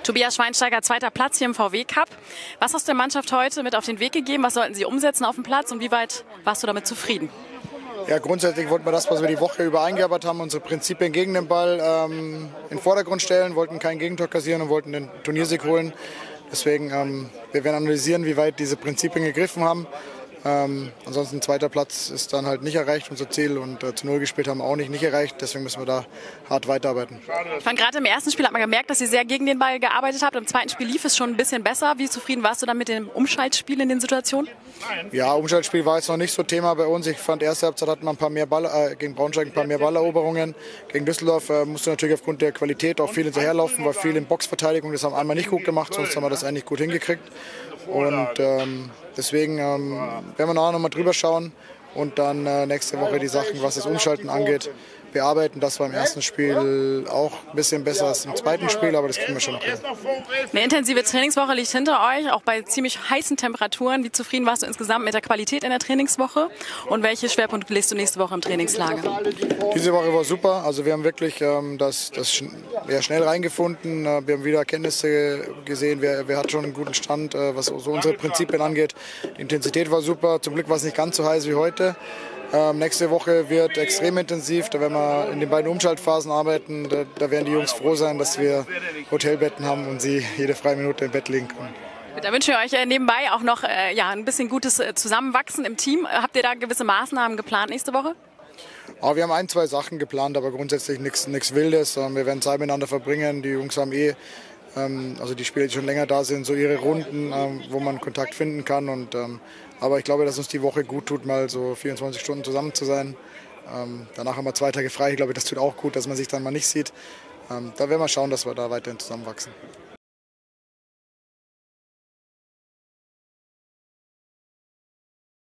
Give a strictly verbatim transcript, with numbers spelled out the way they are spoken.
Tobias Schweinsteiger, zweiter Platz hier im V W-Cup. Was hast du der Mannschaft heute mit auf den Weg gegeben? Was sollten sie umsetzen auf dem Platz und wie weit warst du damit zufrieden? Ja, grundsätzlich wollten wir das, was wir die Woche über eingearbeitet haben, unsere Prinzipien gegen den Ball ähm, in den Vordergrund stellen, wollten kein Gegentor kassieren und wollten den Turniersieg holen. Deswegen, ähm, wir werden analysieren, wie weit diese Prinzipien gegriffen haben. Ähm, ansonsten zweiter Platz ist dann halt nicht erreicht, unser Ziel, und äh, zu Null gespielt haben wir auch nicht, nicht erreicht, deswegen müssen wir da hart weiterarbeiten. Ich fand, gerade im ersten Spiel hat man gemerkt, dass ihr sehr gegen den Ball gearbeitet habt. Im zweiten Spiel lief es schon ein bisschen besser. Wie zufrieden warst du dann mit dem Umschaltspiel in den Situationen? Ja, Umschaltspiel war jetzt noch nicht so Thema bei uns. Ich fand, erste Halbzeit hatten wir ein paar mehr Ball, äh, gegen Braunschweig ein paar mehr Balleroberungen. Gegen Düsseldorf äh, musste natürlich aufgrund der Qualität auch viel hinterherlaufen, war viel in Boxverteidigung. Das haben wir einmal nicht gut gemacht, sonst haben wir das eigentlich gut hingekriegt. Und ähm, deswegen ähm, werden wir nachher noch mal drüber schauen und dann äh, nächste Woche die Sachen, was das Umschalten angeht, bearbeiten. Das war im ersten Spiel auch ein bisschen besser als im zweiten Spiel, aber das kriegen wir schon noch hin. Eine intensive Trainingswoche liegt hinter euch, auch bei ziemlich heißen Temperaturen. Wie zufrieden warst du insgesamt mit der Qualität in der Trainingswoche und welche Schwerpunkte legst du nächste Woche im Trainingslager? Diese Woche war super, also wir haben wirklich ähm, das, das schn ja, schnell reingefunden. Äh, wir haben wieder Erkenntnisse gesehen, wer, wer hat schon einen guten Stand, äh, was so unsere Prinzipien angeht. Die Intensität war super, zum Glück war es nicht ganz so heiß wie heute. Ähm, nächste Woche wird extrem intensiv, da werden wir in den beiden Umschaltphasen arbeiten. Da, da werden die Jungs froh sein, dass wir Hotelbetten haben und sie jede freie Minute im Bett liegen können. Da wünschen wir euch äh, nebenbei auch noch äh, ja, ein bisschen gutes äh, Zusammenwachsen im Team. Habt ihr da gewisse Maßnahmen geplant nächste Woche? Aber wir haben ein, zwei Sachen geplant, aber grundsätzlich nichts Wildes. Wir werden Zeit miteinander verbringen. Die Jungs haben eh, ähm, also die Spieler, die schon länger da sind, so ihre Runden, ähm, wo man Kontakt finden kann. Und, ähm, aber ich glaube, dass uns die Woche gut tut, mal so vierundzwanzig Stunden zusammen zu sein. Ähm, danach haben wir zwei Tage frei. Ich glaube, das tut auch gut, dass man sich dann mal nicht sieht. Ähm, da werden wir schauen, dass wir da weiterhin zusammenwachsen.